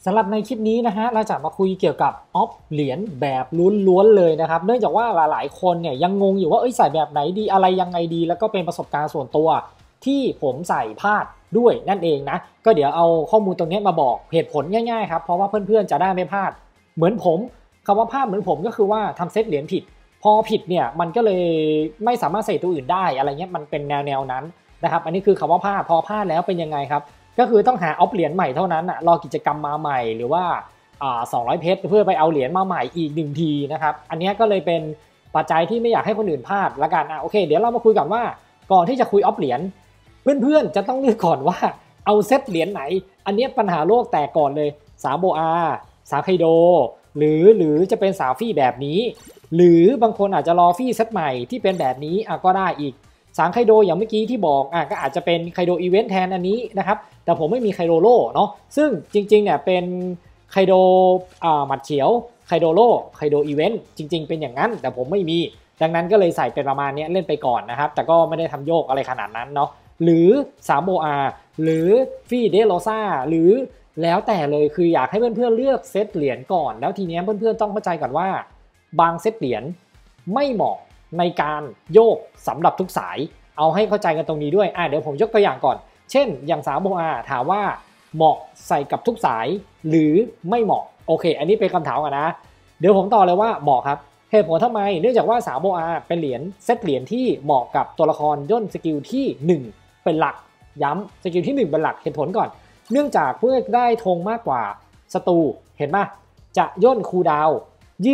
สำหรับในคลิปนี้นะฮะเราจะมาคุยเกี่ยวกับออฟเหรียญแบบล้วนๆเลยนะครับเนื่องจากว่าหลายๆคนเนี่ยยังงงอยู่ว่าใส่แบบไหนดีอะไรยังไงดีแล้วก็เป็นประสบการณ์ส่วนตัวที่ผมใส่พลาดด้วยนั่นเองนะก็เดี๋ยวเอาข้อมูลตรงนี้มาบอกเหตุผลง่ายๆครับเพราะว่าเพื่อนๆจะได้ไม่พลาดเหมือนผมคำว่าพลาดเหมือนผมก็คือว่าทำเซตเหรียญผิดพอผิดเนี่ยมันก็เลยไม่สามารถใส่ตัวอื่นได้อะไรเงี้ยมันเป็นแนวนั้นนะครับอันนี้คือคำว่าพลาดพอพลาดแล้วเป็นยังไงครับก็คือต้องหาออฟเหรียญใหม่เท่านั้นอ่ะรอกิจกรรมมาใหม่หรือว่า200เพชรเพื่อไปเอาเหรียญมาใหม่อีก1ทีนะครับอันนี้ก็เลยเป็นปัจจัยที่ไม่อยากให้คนอื่นพลาดละกันโอเคเดี๋ยวเรามาคุยกันว่าก่อนที่จะคุยออฟเหรียญเพื่อนๆจะต้องเลือกก่อนว่าเอาเซตเหรียญไหนอันนี้ปัญหาโลกแตกก่อนเลย3โบอา3ไคโดหรือจะเป็น3ฟี่แบบนี้หรือบางคนอาจจะรอฟี่เซตใหม่ที่เป็นแบบนี้ก็ได้อีก3ไคโดอย่างเมื่อกี้ที่บอกก็อาจจะเป็นไคโดอีเวนต์แทนอันนี้นะครับแต่ผมไม่มีไคโดโล่เนาะซึ่งจริงๆเนี่ยเป็นไคโดหมัดเขียวไคโดโล่ไคโดอีเวนต์จริงๆเป็นอย่างนั้นแต่ผมไม่มีดังนั้นก็เลยใส่เป็นประมาณนี้เล่นไปก่อนนะครับแต่ก็ไม่ได้ทำโยกอะไรขนาดนั้นเนาะหรือ3โบอาหรือฟี่เดโรซาหรือแล้วแต่เลยคืออยากให้เพื่อนๆเลือกเซตเหรียญก่อนแล้วทีนี้เพื่อนๆต้องเข้าใจก่อนว่าบางเซตเหรียญไม่เหมาะในการโยกสำหรับทุกสายเอาให้เข้าใจกันตรงนี้ด้วยเดี๋ยวผมยกตัวอย่างก่อนเช่นอย่าง3โบอาถามว่าเหมาะใส่กับทุกสายหรือไม่เหมาะโอเคอันนี้เป็นคำถามกันนะเดี๋ยวผมตอบเลยว่าเหมาะครับเหตุผลทำไมเนื่องจากว่า3โบอาเป็นเหรียญเซตเหรียญที่เหมาะกับตัวละครย่นสกิลที่1เป็นหลักย้ำสกิลที่1เป็นหลักเหตุผลก่อนเนื่องจากเพื่อได้ธงมากกว่าศัตรูเห็นป่ะจะย่นคูลดาวน์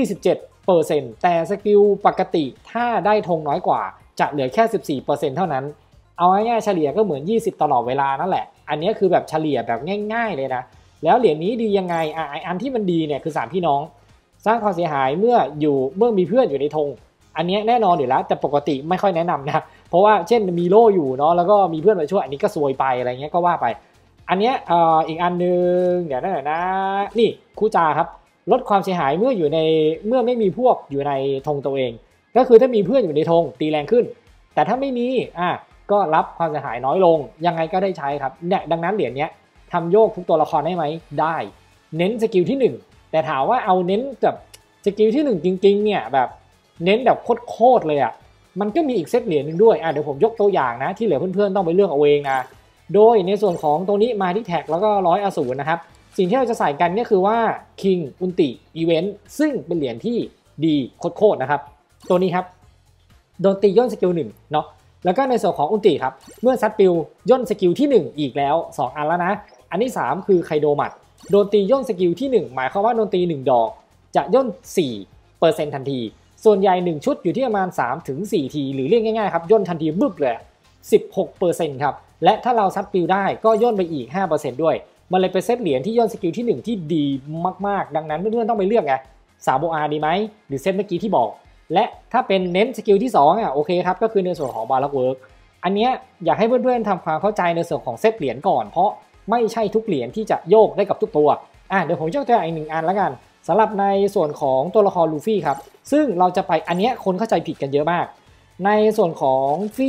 27%แต่สกิลปกติถ้าได้ธงน้อยกว่าจะเหลือแค่ 14% เท่านั้นเอาง่ายๆเฉลี่ยก็เหมือน20ตลอดเวลานั่นแหละอันนี้คือแบบเฉลี่ยแบบง่ายๆเลยนะแล้วเหรียญนี้ดียังไงอันที่มันดีเนี่ยคือ3พี่น้องสร้างความเสียหายเมื่อมีเพื่อนอยู่ในธงอันนี้แน่นอนอยู่แล้วแต่ปกติไม่ค่อยแนะนำนะเพราะว่าเช่นมีโล่อยู่เนาะแล้วก็มีเพื่อนมาช่วยอันนี้ก็ซวยไปอะไรเงี้ยก็ว่าไปอันนี้อีกอันนึงเดี๋ยวนะนี่คู่จาครับลดความเสียหายเมื่อไม่มีพวกอยู่ในธงตัวเองก็คือถ้ามีเพื่อนอยู่ในธงตีแรงขึ้นแต่ถ้าไม่มีก็รับความเสียหายน้อยลงยังไงก็ได้ใช้ครับเนี่ยดังนั้นเหรียญนี้ทำโยกทุกตัวละครได้ไหมได้เน้นสกิลที่1แต่ถามว่าเอาเน้นแบบสกิลที่1จริงๆเนี่ยแบบเน้นแบบโคตรเลยมันก็มีอีกเซตเหรียญนึงด้วยเดี๋ยวผมยกตัวอย่างนะที่เหลือเพื่อนๆต้องไปเลือกเอาเองนะโดยในส่วนของตรงนี้มาที่แท็กแล้วก็100อสูรนะครับสิ่งที่เราจะใส่กันก็คือว่า King อุนติอีเวนต์ซึ่งเป็นเหรียญที่ดีโคตรนะครับตัวนี้ครับโดนตีย่นสกิล1เนาะแล้วก็ในส่วนของอุนติครับเมื่อซัดปิวย่นสกิลที่1อีกแล้ว2อันแล้วนะอันที่3คือไคโดมัดโดนตีย่นสกิลที่1หมายความว่าโดนตี1ดอกจะย่น 4% ทันทีส่วนใหญ่1ชุดอยู่ที่ประมาณ 3-4 ทีหรือเรียกง่ายๆครับย่นทันทีบึ้บเลย 16% ครับและถ้าเราซัดปิวได้ก็ย่นไปอีก 5% ด้วยมันเลยเป็นเซตเหรียญที่ย่นสกิลที่1ที่ดีมากๆดังนั้นเพื่อนๆต้องไปเลือก3โบอาดีไหมหรือเซตเมื่อกี้ที่บอกและถ้าเป็นเน้นสกิลที่2โอเคครับก็คือในส่วนของบาร์ล็อกเวิร์กอันนี้อยากให้เพื่อนๆทำความเข้าใจในส่วนของเซตเหรียญก่อนเพราะไม่ใช่ทุกเหรียญที่จะโยกได้กับทุกตัวเดี๋ยวผมยกตัวอย่างอีก1อันแล้วกันสำหรับในส่วนของตัวละครลูฟี่ครับซึ่งเราจะไปอันนี้คนเข้าใจผิดกันเยอะมากในส่วนของ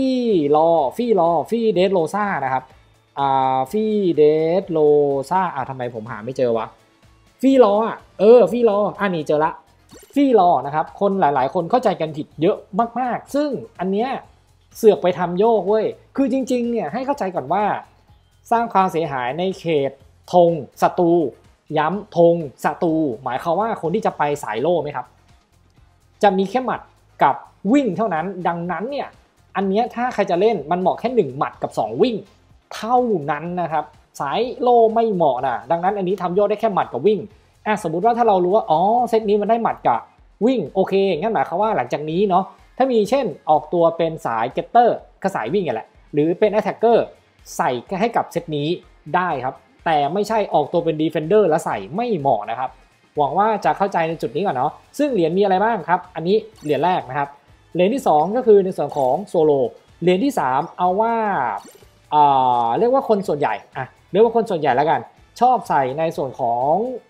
ฟี่เดสโรซ่านะครับฟี่เดสโรซ่าทำไมผมหาไม่เจอวะฟี่รอฟี่รอนี่เจอละฟี่รอนะครับคนหลายๆคนเข้าใจกันผิดเยอะมากๆซึ่งอันเนี้ยเสือกไปทำโยกเว้ยคือจริงๆเนี่ยให้เข้าใจก่อนว่าสร้างความเสียหายในเขตธงศัตรูย้ำธงศัตรูหมายความว่าคนที่จะไปสายโล่ไหมครับจะมีแค่หมัดกับวิ่งเท่านั้นดังนั้นเนี่ยอันเนี้ยถ้าใครจะเล่นมันเหมาะแค่1หมัดกับ2วิ่งเท่านั้นนะครับสายโล่ไม่เหมาะนะดังนั้นอันนี้ทำโยกได้แค่หมัดกับวิ่งสมมุติว่าถ้าเรารู้ว่าเซตนี้มันได้หมัดกับวิ่งโอเคงั้นหมายความว่าหลังจากนี้เนาะถ้ามีเช่นออกตัวเป็นสายเก็ตเตอร์ก็สายวิ่งกันแหละหรือเป็นแอตแทคเกอร์ใส่ให้กับเซตนี้ได้ครับแต่ไม่ใช่ออกตัวเป็นดีเฟนเดอร์แล้วใส่ไม่เหมาะนะครับหวังว่าจะเข้าใจในจุดนี้ก่อนเนาะซึ่งเหรียญมีอะไรบ้างครับอันนี้เหรียญแรกนะครับเหรียญที่2ก็คือในส่วนของโซโลเหรียญที่3เอาว่าเรียกว่าคนส่วนใหญ่เรียกว่าคนส่วนใหญ่แล้วกันชอบใส่ในส่วนของ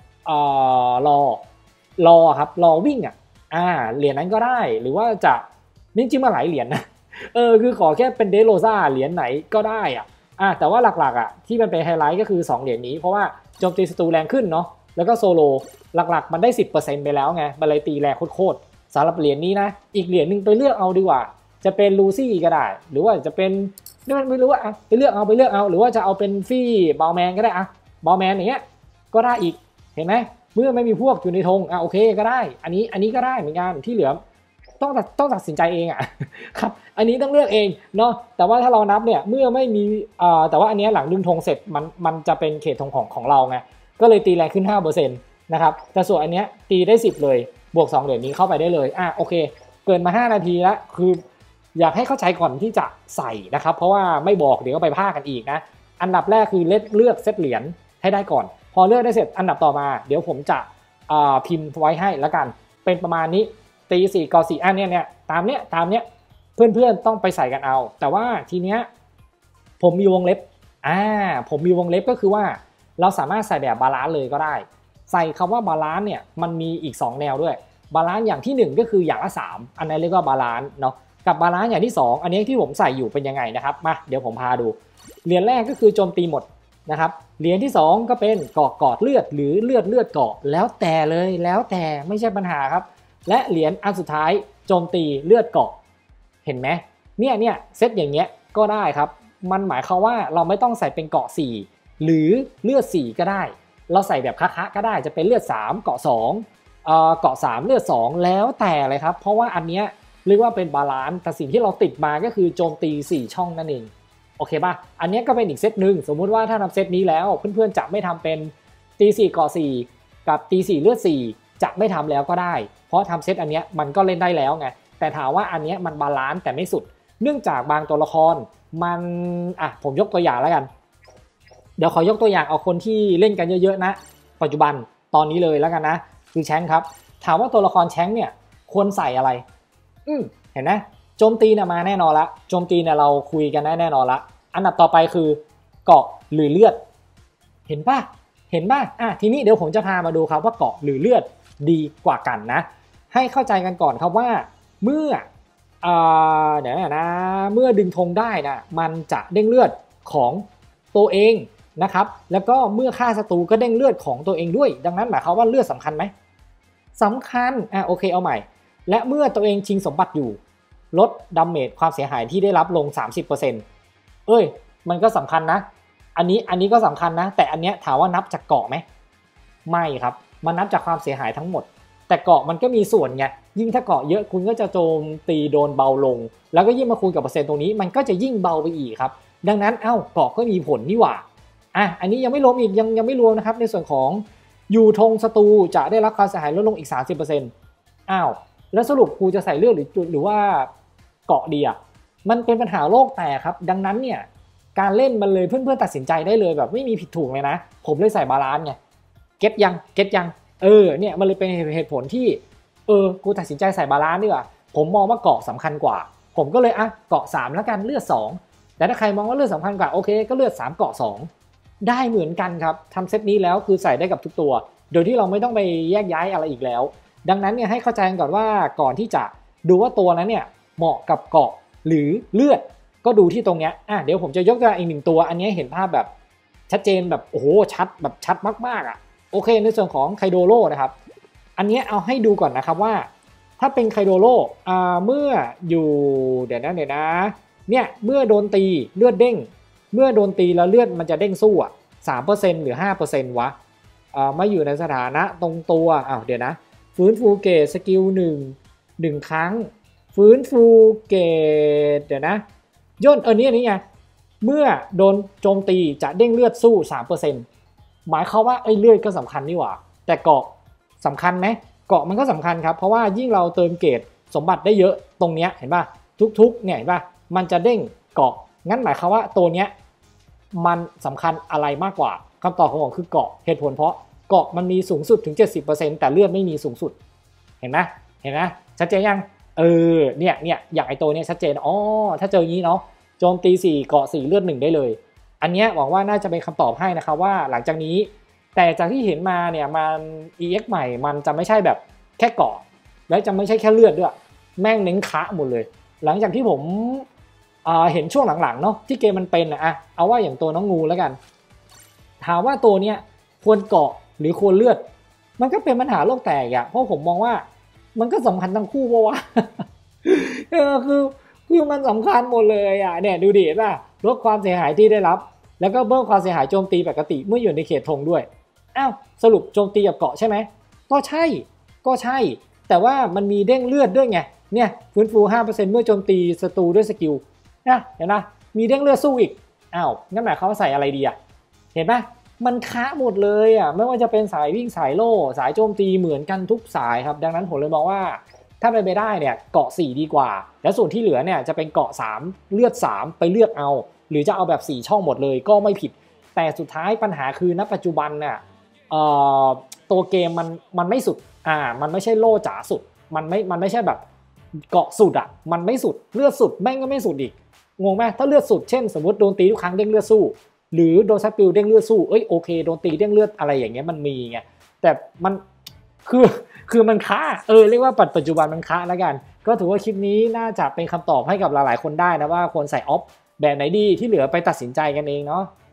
รอครับรอวิ่งเหรียญนั้นก็ได้หรือว่าจะจริงๆมาหลายเหรียญนะคือขอแค่เป็นเดโรซ่าเหรียญไหนก็ได้แต่ว่าหลักๆที่มันเป็นไฮไลท์ก็คือ2เหรียญนี้เพราะว่าโจมตีศัตรูแรงขึ้นเนาะแล้วก็โซโลหลักๆมันได้ 10% ไปแล้วไงมันเลยตีแรงโคตรสำหรับเหรียญนี้นะอีกเหรียญนึงไปเลือกเอาดีกว่าจะเป็นลูซี่ก็ได้หรือว่าจะเป็นไม่รู้ว่าไปเลือกเอาหรือว่าจะเอาเป็นฟี่บอลแมนก็ได้บอลแมนอย่างเงี้ยก็ได้อีกเห็นไหมเมื่อไม่มีพวกอยู่ในธงโอเคก็ได้อันนี้ก็ได้เหมือนกันที่เหลือต้องตัดสินใจเองครับอันนี้ต้องเลือกเองเนาะแต่ว่าถ้าเรานับเนี่ยเมื่อไม่มีแต่ว่าอันนี้หลังดึงธงเสร็จมันจะเป็นเขตธงของเราไงก็เลยตีแรงขึ้น 5% นะครับแต่ส่วนอันเนี้ยตีได้10เลยบวก2เหรียญนี้เข้าไปได้เลยโอเคเกินมา5นาทีแล้วคืออยากให้เข้าใจก่อนที่จะใส่นะครับเพราะว่าไม่บอกเดี๋ยวก็ไปพลาดกันอีกนะอันดับแรกคือเลือกเซตเหรียญให้ได้ก่อนพอเลือกได้เสร็จอันดับต่อมาเดี๋ยวผมจะพิมพ์ไว้ให้แล้วกันเป็นประมาณนี้ตี4ก4เนี่ยตามเนี้ยเพื่อนๆต้องไปใส่กันเอาแต่ว่าทีเนี้ยผมมีวงเล็บผมมีวงเล็บก็คือว่าเราสามารถใส่แบบบาลานซ์เลยก็ได้ใส่คำว่าบาลานซ์เนี่ยมันมีอีก2แนวด้วยบาลานซ์อย่างที่1ก็คืออย่างละ3อันนั้นเรียกว่าบาลานซ์เนาะกับบาลานซ์อย่างที่2อันนี้ที่ผมใส่อยู่เป็นยังไงนะครับมาเดี๋ยวผมพาดูเหรียญแรกก็คือโจมตีหมดนะครับเหรียญที่2ก็เป็นเกาะกอดเลือดหรือเลือดเกาะแล้วแต่เลยแล้วแต่ไม่ใช่ปัญหาครับและเหรียญอันสุดท้ายโจมตีเลือดเกาะเห็นไหมเนี่ยเซตอย่างเงี้ยก็ได้ครับมันหมายความว่าเราไม่ต้องใส่เป็นเกาะ4หรือเลือด4ก็ได้เราใส่แบบคะก็ได้จะเป็นเลือด3เกาะ2เกาะ3เลือด2แล้วแต่เลยครับเพราะว่าอันเนี้ยเรียกว่าเป็นบาลานซ์แต่สิ่งที่เราติดมาก็คือโจมตี4ช่องนั่นเองโอเคป่ะอันนี้ก็เป็นอีกเซตหนึ่งสมมุติว่าถ้าทำเซตนี้แล้วเพื่อนๆจะไม่ทำเป็นตี4เกาะ4กับตี4เลือด4จะไม่ทำแล้วก็ได้เพราะทำเซตอันนี้มันก็เล่นได้แล้วไงแต่ถามว่าอันนี้มันบาลานซ์แต่ไม่สุดเนื่องจากบางตัวละครมันผมยกตัวอย่างแล้วกันเดี๋ยวขอยกตัวอย่างเอาคนที่เล่นกันเยอะๆนะปัจจุบันตอนนี้เลยแล้วกันนะคือแชงค์ครับถามว่าตัวละครแชงค์เนี่ยควรใส่อะไรเห็นไหมโจมตีเนี่ยมาแน่นอนละโจมตีเนี่ยเราคุยกันแน่นอนละอันดับต่อไปคือเกาะหรือเลือดเห็นป่ะทีนี้เดี๋ยวผมจะพามาดูครับว่าเกาะหรือเลือดดีกว่ากันนะให้เข้าใจกันก่อนครับว่าเมื่อเดี๋ยวนะเมื่อดึงธงได้นะมันจะเด้งเลือดของตัวเองนะครับแล้วก็เมื่อฆ่าศัตรูก็เด้งเลือดของตัวเองด้วยดังนั้นหมายความว่าเลือดสำคัญไหมสำคัญโอเคเอาใหม่และเมื่อตัวเองชิงสมบัติอยู่ลดดาเมจความเสียหายที่ได้รับลง 30%มันก็สำคัญนะอันนี้ก็สำคัญนะแต่อันเนี้ยถามว่านับจากเกาะไหมไม่ครับมันนับจากความเสียหายทั้งหมดแต่เกาะมันก็มีส่วนไงยิ่งถ้าเกาะเยอะคุณก็จะโจมตีโดนเบาลงแล้วก็ยิ่งมาคูณกับเปอร์เซ็นต์ตรงนี้มันก็จะยิ่งเบาไปอีกครับดังนั้นเกาะก็มีผลนี่หว่าอันนี้ยังไม่รวมอีกยังไม่รวมนะครับในส่วนของอยู่ธงศัตรูจะได้รับความเสียหายลดลงอีก 30% แล้วสรุปกูจะใส่เลือดหรือว่าเกาะดีมันเป็นปัญหาโลกแตกครับดังนั้นเนี่ยการเล่นมันเลยเพื่อนๆตัดสินใจได้เลยแบบไม่มีผิดถูกเลยนะผมเลยใส่บาลานซ์ไงเก็ตยังเนี่ยมันเลยเป็นเหตุผลที่กูตัดสินใจใส่บาลานซ์ดีกว่าผมมองว่าเกาะสำคัญกว่าผมก็เลยเกาะ3แล้วกันเลือด2แต่ถ้าใครมองว่าเลือดสำคัญกว่าโอเคก็เลือด3เกาะ2ได้เหมือนกันครับทำเซตนี้แล้วคือใส่ได้กับทุกตัวโดยที่เราไม่ต้องไปแยกย้ายอะไรอีกแล้วดังนั้นเนี่ยให้เข้าใจก่อนว่าก่อนที่จะดูว่าตัวนั้นเนี่ยเหมาะกับเกาะหรือเลือดก็ดูที่ตรงเนี้ยเดี๋ยวผมจะยกตัวอีก1ตัวอันนี้เห็นภาพแบบชัดเจนแบบโอ้โหชัดมากๆโอเคในส่วนของไคโดโร่นะครับอันนี้เอาให้ดูก่อนนะครับว่าถ้าเป็นไคโดโร่เมื่ออยู่เดี๋ยวนะเนี่ยเมื่อโดนตีเลือดเด้งเมื่อโดนตีแล้วเลือดมันจะเด้งสู้3% หรือ 5% วะมาอยู่ในสถานะตรงตัวเดี๋ยวนะฟื้นฟูเกตสกิล1ครั้งฟื้นฟูเกตเดี๋ยวนะย่นนี่ไงเมื่อโดนโจมตีจะเด้งเลือดสู้ 3% หมายความว่าเลือดก็สำคัญนี่หว่าแต่เกาะสำคัญไหมเกาะมันก็สำคัญครับเพราะว่ายิ่งเราเติมเกตสมบัติได้เยอะตรงเนี้ยเห็นป่ะทุกเนี่ยเห็นป่ะมันจะเด้งเกาะงั้นหมายความว่าตัวเนี้ยมันสำคัญอะไรมากกว่าคำตอบของผมคือเกาะเหตุผลเพราะเกาะมันมีสูงสุดถึง 70% แต่เลือดไม่มีสูงสุดเห็นไหมชัดเจนยังเนี่ยอย่างไอตัวเนี้ยชัดเจนถ้าเจออย่างนี้เนาะโจมตี4เกาะ4เลือด1ได้เลยอันเนี้ยหวังว่าน่าจะเป็นคำตอบให้นะครับว่าหลังจากนี้แต่จากที่เห็นมาเนี่ยมัน EX ใหม่มันจะไม่ใช่แบบแค่เกาะแล้วจะไม่ใช่แค่เลือดด้วยแม่งเน้นคะหมดเลยหลังจากที่ผมเห็นช่วงหลังๆเนาะที่เกมมันเป็นเอาว่าอย่างตัวน้องงูแล้วกันถามว่าตัวเนี้ยควรเกาะหรือโคนเลือดมันก็เป็นปัญหาโลกแตกอ่ะเพราะผมมองว่ามันก็สำคัญทั้งคู่เพราะว่าคือมันสำคัญหมดเลยอ่ะเนี่ยดูดิป่ะลดความเสียหายที่ได้รับแล้วก็เพิ่มความเสียหายโจมตีปกติเมื่ออยู่ในเขตธงด้วยอ้าวสรุปโจมตีกับเกาะใช่ไหมก็ใช่แต่ว่ามันมีเด้งเลือดด้วยไงเนี่ยฟื้นฟู 5% เมื่อโจมตีศัตรูด้วยสกิลนะเห็นนะมีเด้งเลือดสู้อีกอ้าวงั้นหมายความว่าใส่อะไรดีอ่ะเห็นปะมันค้าหมดเลยอ่ะไม่ว่าจะเป็นสายวิ่งสายโล่สายโจมตีเหมือนกันทุกสายครับดังนั้นผมเลยมองว่าถ้าเป็นไปได้เนี่ยเกาะ4ดีกว่าแล้วส่วนที่เหลือเนี่ยจะเป็นเกาะ3เลือด3ไปเลือกเอาหรือจะเอาแบบ4ช่องหมดเลยก็ไม่ผิดแต่สุดท้ายปัญหาคือณปัจจุบันเนี่ยตัวเกมมันไม่สุดมันไม่ใช่โล่จ๋าสุดมันไม่ใช่แบบเกาะสุดอ่ะมันไม่สุดเลือดสุดแม่งก็ไม่สุดอีกงงไหมถ้าเลือดสุดเช่นสมมติโดนตีทุกครั้งเด้งเลือดสู้หรือโดนซับปิวเด้งเลือดสู้โอเคโดนตีเด้งเลือดอะไรอย่างเงี้ยมันมีไงแต่มันคือมันค้าเรียกว่าปัจจุบันมันค้าแล้วกันก็ถือว่าคลิปนี้น่าจะเป็นคำตอบให้กับหลายๆคนได้นะว่าควรใส่ออฟแบบไหนดีที่เหลือไปตัดสินใจกันเองเนาะ